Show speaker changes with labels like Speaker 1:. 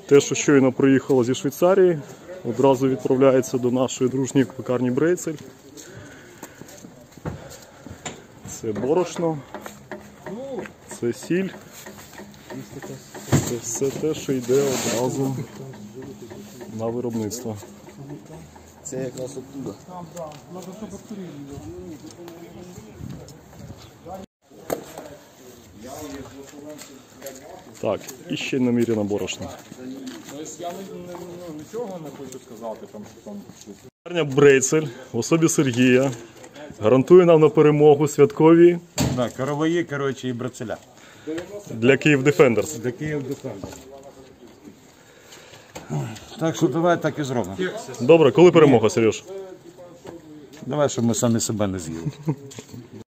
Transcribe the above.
Speaker 1: Те, що щойно приїхало зі Швейцарії, одразу відправляється до нашої дружньої пекарні Brezel. Це борошно, це сіль, це все те, що йде одразу на виробництво.
Speaker 2: Це якраз оттуда.
Speaker 1: Так, і ще наміряно борошно.
Speaker 3: Я нічого не хочу сказати, що там щось.
Speaker 1: Пекарня Brezel в особі Сергія гарантує нам на перемогу святкові
Speaker 4: короваї, коротше, і брацеля.
Speaker 1: для Kyiv Defenders.
Speaker 4: Для Kyiv Defenders. Так що давай так і зробимо.
Speaker 1: Добре, коли перемога, Сереж?
Speaker 4: Давай, щоб ми самі себе не з'їли.